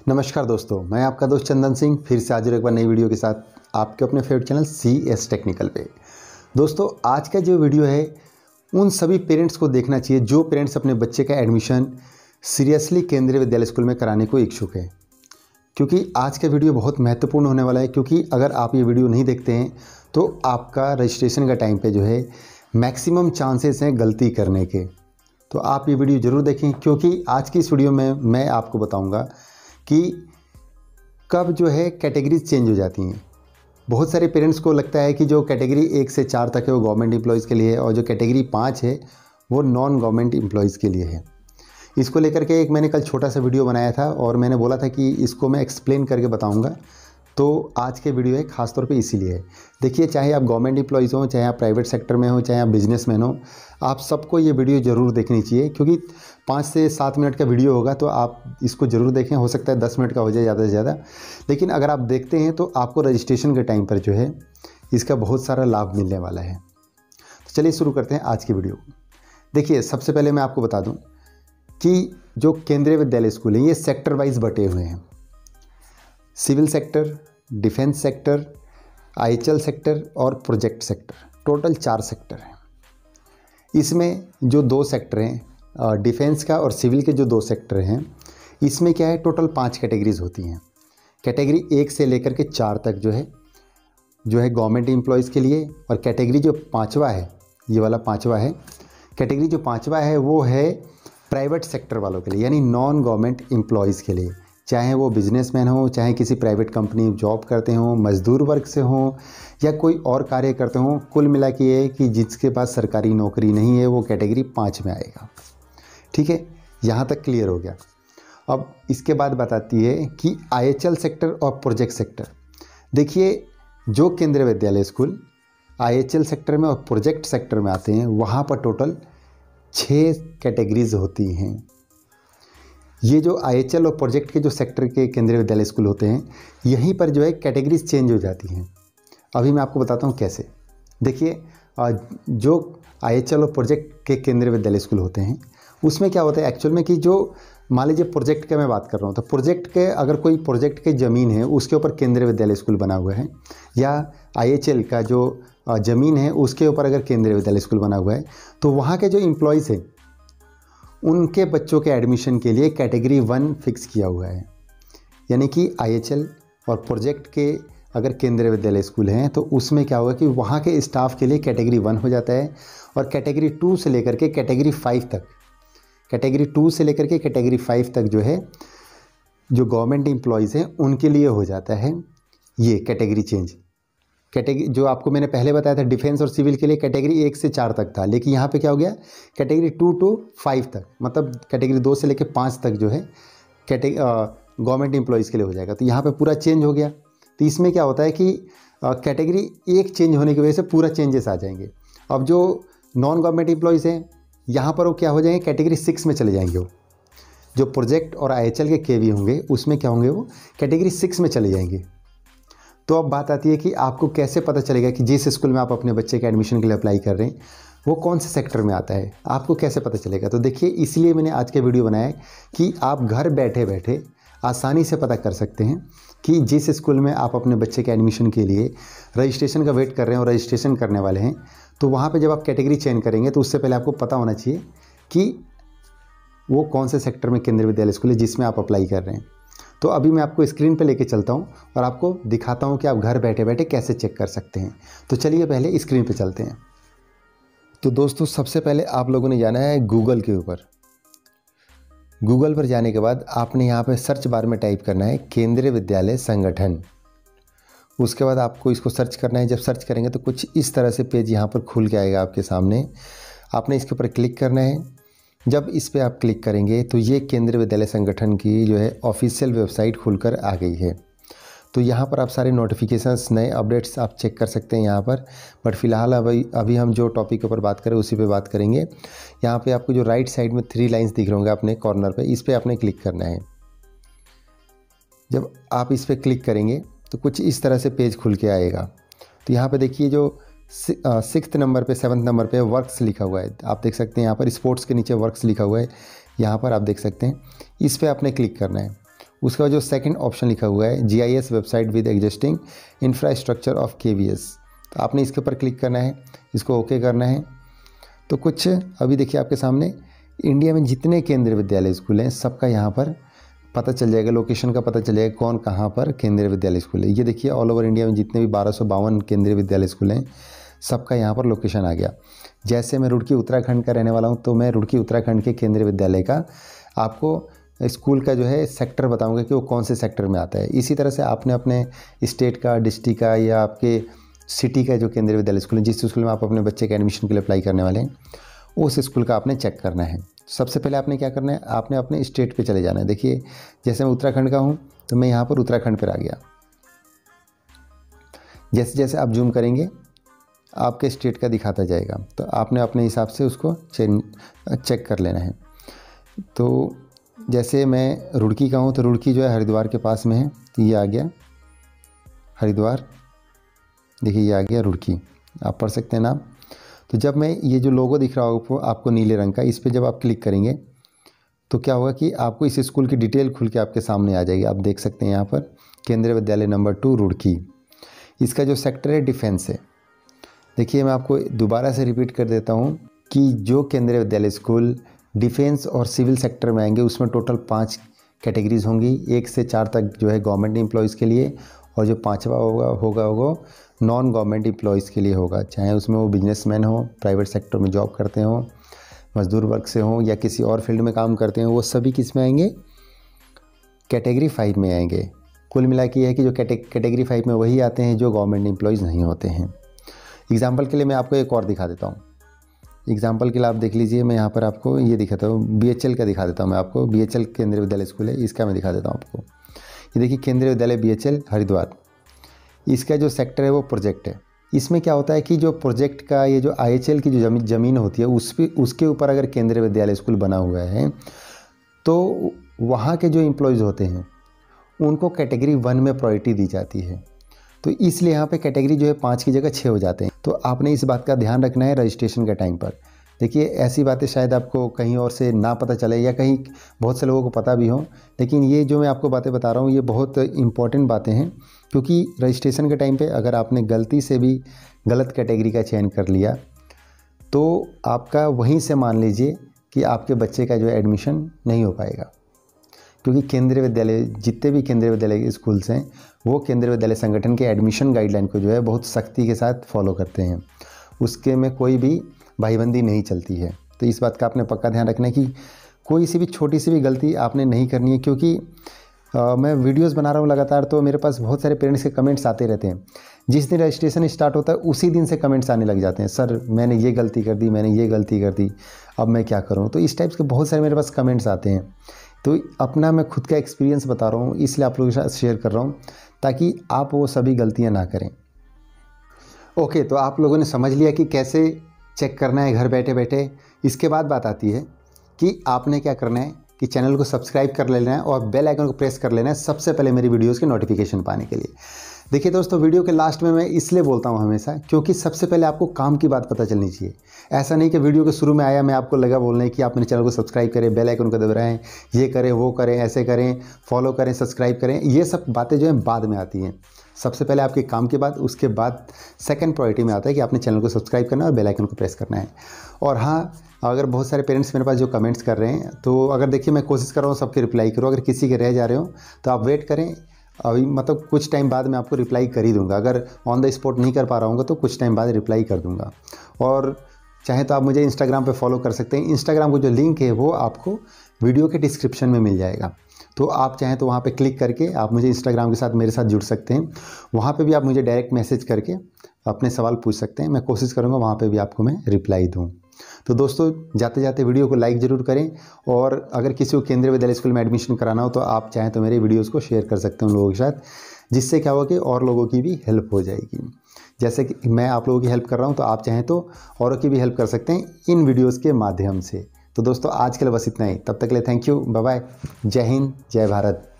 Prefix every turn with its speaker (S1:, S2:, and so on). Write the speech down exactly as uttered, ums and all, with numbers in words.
S1: नमस्कार दोस्तों, मैं आपका दोस्त चंदन सिंह फिर से हाजिर एक बार नई वीडियो के साथ आपके अपने favourite channel C S technical पे। दोस्तों, आज का जो वीडियो है उन सभी पेरेंट्स को देखना चाहिए जो पेरेंट्स अपने बच्चे का एडमिशन सीरियसली केंद्रीय विद्यालय स्कूल में कराने को इच्छुक हैं, क्योंकि आज का वीडियो बहुत महत्वपूर्ण होने वाला है। क्योंकि अगर आप ये वीडियो नहीं देखते हैं तो आपका रजिस्ट्रेशन का टाइम पे जो है मैक्सिमम चांसेस हैं गलती करने के। तो आप ये वीडियो ज़रूर देखें, क्योंकि आज की इस वीडियो में मैं आपको बताऊंगा कि कब जो है कैटेगरीज चेंज हो जाती हैं। बहुत सारे पेरेंट्स को लगता है कि जो कैटेगरी एक से चार तक है वो गवर्नमेंट एम्प्लॉयज़ के लिए है और जो कैटेगरी पाँच है वो नॉन गवर्नमेंट एम्प्लॉयज़ के लिए है। इसको लेकर के एक मैंने कल छोटा सा वीडियो बनाया था और मैंने बोला था कि इसको मैं एक्सप्लेन करके बताऊंगा। तो आज के वीडियो है खास तौर पे इसीलिए है। देखिए, चाहे आप गवर्नमेंट एम्प्लॉयज़ हो, चाहे आप प्राइवेट सेक्टर में हो, चाहे आप बिजनेसमैन हो, आप सबको ये वीडियो ज़रूर देखनी चाहिए। क्योंकि पाँच से सात मिनट का वीडियो होगा तो आप इसको ज़रूर देखें। हो सकता है दस मिनट का हो जाए ज़्यादा से ज़्यादा, लेकिन अगर आप देखते हैं तो आपको रजिस्ट्रेशन के टाइम पर जो है इसका बहुत सारा लाभ मिलने वाला है। तो चलिए शुरू करते हैं आज की वीडियो। देखिए, सबसे पहले मैं आपको बता दूँ कि जो केंद्रीय विद्यालय स्कूल हैं ये सेक्टर वाइज बटे हुए हैं। Civil sector, defence sector, I H L sector और प्रोजेक्ट सेक्टर, टोटल चार सेक्टर हैं। इसमें जो दो सेक्टर हैं, डिफेंस का और सिविल के जो दो सेक्टर हैं, इसमें क्या है, टोटल पांच कैटेगरीज होती हैं। कैटेगरी एक से लेकर के चार तक जो है जो है गवर्नमेंट एम्प्लॉयज़ के लिए, और कैटेगरी जो पाँचवा है, ये वाला पाँचवा है, कैटेगरी जो पाँचवा है वो है प्राइवेट सेक्टर वालों के लिए, यानी नॉन गवर्नमेंट एम्प्लॉयज़ के लिए। चाहे वो बिजनेसमैन हो, चाहे किसी प्राइवेट कंपनी जॉब करते हों, मजदूर वर्ग से हों या कोई और कार्य करते हों, कुल मिला के ये कि जिसके पास सरकारी नौकरी नहीं है वो कैटेगरी पाँच में आएगा। ठीक है, यहाँ तक क्लियर हो गया। अब इसके बाद बताती है कि आई एच एल सेक्टर और प्रोजेक्ट सेक्टर। देखिए, जो Kendriya Vidyalaya school I H L sector में और प्रोजेक्ट सेक्टर में आते हैं वहाँ पर टोटल छः कैटेगरीज होती हैं। ये जो आई एच एल और प्रोजेक्ट के जो सेक्टर के केंद्रीय विद्यालय स्कूल होते हैं, यहीं पर जो है कैटेगरीज चेंज हो जाती हैं। अभी मैं आपको बताता हूँ कैसे। देखिए, जो आई एच एल और प्रोजेक्ट के केंद्रीय विद्यालय स्कूल होते हैं उसमें क्या होता है एक्चुअल में कि जो मान लीजिए प्रोजेक्ट का मैं बात कर रहा हूँ, तो प्रोजेक्ट के अगर कोई प्रोजेक्ट की ज़मीन है उसके ऊपर केंद्रीय विद्यालय स्कूल बना हुआ है, या आई एच एल का जो ज़मीन है उसके ऊपर अगर केंद्रीय विद्यालय स्कूल बना हुआ है, तो वहाँ के जो एम्प्लॉयज़ हैं उनके बच्चों के एडमिशन के लिए कैटेगरी वन फिक्स किया हुआ है। यानी कि आई एच एल और प्रोजेक्ट के अगर केंद्रीय विद्यालय स्कूल हैं तो उसमें क्या होगा कि वहाँ के स्टाफ के लिए कैटेगरी वन हो जाता है, और कैटेगरी टू से लेकर के कैटेगरी फाइव तक कैटेगरी टू से लेकर के कैटेगरी फाइव तक जो है जो गवर्नमेंट एम्प्लॉयज़ हैं उनके लिए हो जाता है ये कैटेगरी चेंज। कैटेगरी जो आपको मैंने पहले बताया था डिफेंस और सिविल के लिए कैटेगरी एक से चार तक था, लेकिन यहाँ पे क्या हो गया, कैटेगरी टू टू फाइव तक, मतलब कैटेगरी दो से लेकर पाँच तक जो है कैटेगरी गवर्नमेंट एम्प्लॉयज़ के लिए हो जाएगा। तो यहाँ पे पूरा चेंज हो गया। तो इसमें क्या होता है कि कैटेगरी एक चेंज होने की वजह से पूरा चेंजेस आ जाएंगे। अब जो नॉन गवर्नमेंट एम्प्लॉयज़ हैं यहाँ पर वो क्या हो जाएंगे, कैटेगरी सिक्स में चले जाएंगे। वो जो प्रोजेक्ट और आई एच एल के के वी होंगे उसमें क्या होंगे, वो कैटेगरी सिक्स में चले जाएंगे। तो अब बात आती है कि आपको कैसे पता चलेगा कि जिस स्कूल में आप अपने बच्चे के एडमिशन के लिए अप्लाई कर रहे हैं वो कौन से सेक्टर में आता है, आपको कैसे पता चलेगा। तो देखिए, इसलिए मैंने आज का वीडियो बनाया है कि आप घर बैठे बैठे आसानी से पता कर सकते हैं कि जिस स्कूल में आप अपने बच्चे के एडमिशन के लिए रजिस्ट्रेशन का वेट कर रहे हैं और रजिस्ट्रेशन करने वाले हैं, तो वहाँ पर जब आप कैटेगरी चेंज करेंगे तो उससे पहले आपको पता होना चाहिए कि वो कौन से सेक्टर में केंद्रीय विद्यालय स्कूल है जिसमें आप अप्लाई कर रहे हैं। तो अभी मैं आपको स्क्रीन पे लेके चलता हूँ और आपको दिखाता हूँ कि आप घर बैठे बैठे कैसे चेक कर सकते हैं। तो चलिए पहले स्क्रीन पे चलते हैं। तो दोस्तों, सबसे पहले आप लोगों ने जाना है गूगल के ऊपर। गूगल पर जाने के बाद आपने यहाँ पे सर्च बार में टाइप करना है केंद्रीय विद्यालय संगठन। उसके बाद आपको इसको सर्च करना है। जब सर्च करेंगे तो कुछ इस तरह से पेज यहाँ पर खुल के आएगा आपके सामने। आपने इसके ऊपर क्लिक करना है। जब इस पे आप क्लिक करेंगे तो ये केंद्रीय विद्यालय संगठन की जो है ऑफिशियल वेबसाइट खुलकर आ गई है। तो यहाँ पर आप सारे नोटिफिकेशंस, नए अपडेट्स आप चेक कर सकते हैं यहाँ पर। बट फिलहाल अभी अभी हम जो टॉपिक के ऊपर बात करें उसी पे बात करेंगे। यहाँ पे आपको जो राइट साइड में थ्री लाइंस दिख रहे होंगे अपने कॉर्नर पे, इस पर आपने क्लिक करना है। जब आप इस पर क्लिक करेंगे तो कुछ इस तरह से पेज खुल के आएगा। तो यहाँ पर देखिए, जो सिक्स्थ नंबर पे सेवन्थ नंबर पे वर्क्स लिखा हुआ है, आप देख सकते हैं। यहाँ पर स्पोर्ट्स के नीचे वर्क्स लिखा हुआ है, यहाँ पर आप देख सकते हैं। इस पर आपने क्लिक करना है। उसका जो सेकंड ऑप्शन लिखा हुआ है GIS website with existing infrastructure of KVS, तो आपने इसके ऊपर क्लिक करना है, इसको ओके करना है। तो कुछ अभी देखिए आपके सामने इंडिया में जितने केंद्रीय विद्यालय स्कूल हैं सबका यहाँ पर पता चल जाएगा, लोकेशन का पता चल जाएगा कौन कहाँ पर केंद्रीय विद्यालय स्कूल है। ये देखिए ऑल ओवर इंडिया में जितने भी बारह सौ बावन केंद्रीय विद्यालय स्कूल हैं सबका यहाँ पर लोकेशन आ गया। जैसे मैं रुड़की उत्तराखंड का रहने वाला हूँ तो मैं रुड़की उत्तराखंड के केंद्रीय विद्यालय का आपको स्कूल का जो है सेक्टर बताऊंगा कि वो कौन से सेक्टर में आता है। इसी तरह से आपने अपने स्टेट का, डिस्ट्रिक्ट का या आपके सिटी का जो केंद्रीय विद्यालय स्कूल है, जिस स्कूल में आप अपने बच्चे के एडमिशन के लिए अप्लाई करने वाले हैं, उस स्कूल का आपने चेक करना है। सबसे पहले आपने क्या करना है, आपने अपने स्टेट पे चले जाना है। देखिए जैसे मैं उत्तराखंड का हूँ तो मैं यहाँ पर उत्तराखंड पर आ गया। जैसे जैसे आप जूम करेंगे आपके स्टेट का दिखाता जाएगा, तो आपने अपने हिसाब से उसको चेक कर लेना है। तो जैसे मैं रुड़की का हूँ तो रुड़की जो है हरिद्वार के पास में है, तो ये आ गया हरिद्वार। देखिए ये आ गया रुड़की, आप पढ़ सकते हैं नाम। तो जब मैं ये जो लोगो दिख रहा होगा आपको नीले रंग का, इस पर जब आप क्लिक करेंगे तो क्या होगा कि आपको इस स्कूल की डिटेल खुल के आपके सामने आ जाएगी। आप देख सकते हैं यहाँ पर केंद्रीय विद्यालय नंबर टू रुड़की, इसका जो सेक्टर है डिफेंस है। देखिए मैं आपको दोबारा से रिपीट कर देता हूँ कि जो केंद्रीय विद्यालय स्कूल डिफेंस और सिविल सेक्टर में आएंगे उसमें टोटल पाँच कैटेगरीज होंगी, एक से चार तक जो है गवर्नमेंट एम्प्लॉयज़ के लिए, और जो पांचवा होगा होगा वो नॉन गवर्नमेंट एम्प्लॉयज़ के लिए होगा, चाहे उसमें वो बिजनेसमैन हो, प्राइवेट सेक्टर में जॉब करते हों, मजदूर वर्ग से हों या किसी और फील्ड में काम करते हैं, वो सभी किस में आएंगे, कैटेगरी फाइव में आएंगे। कुल मिला के ये है कि जो कैटेगरी फाइव में वही आते हैं जो गवर्नमेंट एम्प्लॉयज़ नहीं होते हैं। एग्जाम्पल के लिए मैं आपको एक और दिखा देता हूँ। एग्जाम्पल के लिए आप देख लीजिए, मैं यहाँ पर आपको ये दिखाता हूँ, बीएचएल का दिखा देता हूँ मैं आपको। बीएचएल केंद्रीय विद्यालय स्कूल है, इसका मैं दिखा देता हूँ आपको। ये देखिए केंद्रीय विद्यालय बीएचएल हरिद्वार, इसका जो सेक्टर है वो प्रोजेक्ट है। इसमें क्या होता है कि जो प्रोजेक्ट का ये जो आईएचएल की जो जमीन जमीन होती है उस पे उसके ऊपर अगर केंद्रीय विद्यालय स्कूल बना हुआ है तो वहाँ के जो एम्प्लॉयज़ होते हैं उनको कैटेगरी वन में प्रायोरिटी दी जाती है। तो इसलिए यहाँ पे कैटेगरी जो है पाँच की जगह छः हो जाते हैं। तो आपने इस बात का ध्यान रखना है रजिस्ट्रेशन के टाइम पर। देखिए ऐसी बातें शायद आपको कहीं और से ना पता चले या कहीं बहुत से लोगों को पता भी हो, लेकिन ये जो मैं आपको बातें बता रहा हूँ ये बहुत इंपॉर्टेंट बातें हैं, क्योंकि रजिस्ट्रेशन के टाइम पे अगर आपने गलती से भी गलत कैटेगरी का चयन कर लिया तो आपका वहीं से मान लीजिए कि आपके बच्चे का जो है एडमिशन नहीं हो पाएगा। क्योंकि केंद्रीय विद्यालय जितने भी केंद्रीय विद्यालय स्कूल्स हैं वो केंद्रीय विद्यालय संगठन के एडमिशन गाइडलाइन को जो है बहुत सख्ती के साथ फॉलो करते हैं, उसके में कोई भी भाईबंदी नहीं चलती है। तो इस बात का आपने पक्का ध्यान रखना है कि कोई सी भी छोटी सी भी गलती आपने नहीं करनी है। क्योंकि आ, मैं वीडियोस बना रहा हूँ लगातार, तो मेरे पास बहुत सारे पेरेंट्स के कमेंट्स आते रहते हैं। जिस दिन रजिस्ट्रेशन स्टार्ट होता है उसी दिन से कमेंट्स आने लग जाते हैं, सर मैंने ये गलती कर दी, मैंने ये गलती कर दी, अब मैं क्या करूँ। तो इस टाइप्स के बहुत सारे मेरे पास कमेंट्स आते हैं। तो अपना मैं खुद का एक्सपीरियंस बता रहा हूँ, इसलिए आप लोगों के साथ शेयर कर रहा हूँ ताकि आप वो सभी गलतियाँ ना करें। ओके, तो आप लोगों ने समझ लिया कि कैसे चेक करना है घर बैठे बैठे। इसके बाद बात आती है कि आपने क्या करना है कि चैनल को सब्सक्राइब कर लेना है और बेल आइकन को प्रेस कर लेना है सबसे पहले मेरी वीडियोस के नोटिफिकेशन पाने के लिए। देखिए दोस्तों, वीडियो के लास्ट में मैं इसलिए बोलता हूं हमेशा क्योंकि सबसे पहले आपको काम की बात पता चलनी चाहिए। ऐसा नहीं कि वीडियो के शुरू में आया मैं आपको लगा बोलने कि आप मेरे चैनल को सब्सक्राइब करें, बेल आइकन को दबाएं, ये करें वो करें, ऐसे करें, फॉलो करें, सब्सक्राइब करें। ये सब बातें जो हैं बाद में आती हैं। सबसे पहले आपके काम के बाद उसके बाद सेकंड प्रायोरिटी में आता है कि आपने चैनल को सब्सक्राइब करना है और बेल आइकन को प्रेस करना है। और हाँ, अगर बहुत सारे पेरेंट्स मेरे पास जो कमेंट्स कर रहे हैं, तो अगर देखिए मैं कोशिश कर रहा हूँ सबके रिप्लाई करूँ। अगर किसी के रह जा रहे हो तो आप वेट करें, अभी मतलब कुछ टाइम बाद मैं आपको रिप्लाई कर ही दूंगा। अगर ऑन द स्पॉट नहीं कर पा रहा हूँ तो कुछ टाइम बाद रिप्लाई कर दूंगा। और चाहे तो आप मुझे इंस्टाग्राम पे फॉलो कर सकते हैं। इंस्टाग्राम को जो लिंक है वो आपको वीडियो के डिस्क्रिप्शन में मिल जाएगा, तो आप चाहें तो वहाँ पे क्लिक करके आप मुझे इंस्टाग्राम के साथ मेरे साथ जुड़ सकते हैं। वहाँ पे भी आप मुझे डायरेक्ट मैसेज करके अपने सवाल पूछ सकते हैं। मैं कोशिश करूँगा वहाँ पे भी आपको मैं रिप्लाई दूँ। तो दोस्तों, जाते जाते वीडियो को लाइक ज़रूर करें, और अगर किसी को केंद्रीय विद्यालय स्कूल में एडमिशन कराना हो तो आप चाहें तो मेरे वीडियोस को शेयर कर सकते हैं उन लोगों के साथ, जिससे क्या होगा कि और लोगों की भी हेल्प हो जाएगी। जैसे कि मैं आप लोगों की हेल्प कर रहा हूं, तो आप चाहें तो औरों की भी हेल्प कर सकते हैं इन वीडियोज़ के माध्यम से। तो दोस्तों, आज के लिए बस इतना ही। तब तक के लिए थैंक यू, बाय बाय, जय हिंद, जय भारत।